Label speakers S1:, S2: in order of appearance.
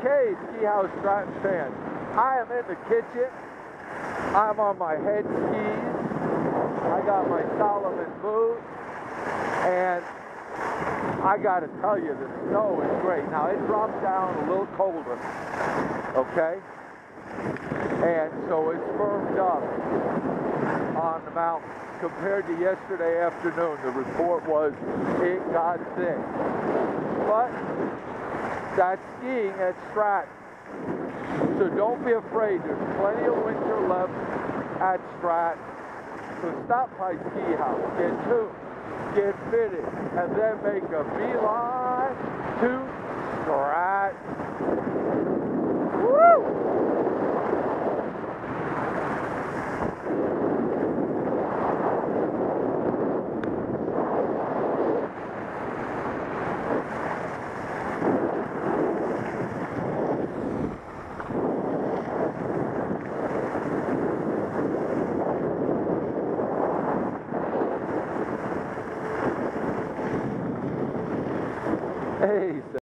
S1: Okay, Ski House Stratton fans. I am in the kitchen. I'm on my head skis. I got my Salomon boots. And I got to tell you, the snow is great. Now, it dropped down a little colder. Okay? And so it's firmed up on the mountain. Compared to yesterday afternoon, the report was it got thick. But that's skiing at Stratton. So don't be afraid. There's plenty of winter left at Stratton. So stop by Ski House, get tuned, get fitted, and then make a beeline to Stratton. Hey.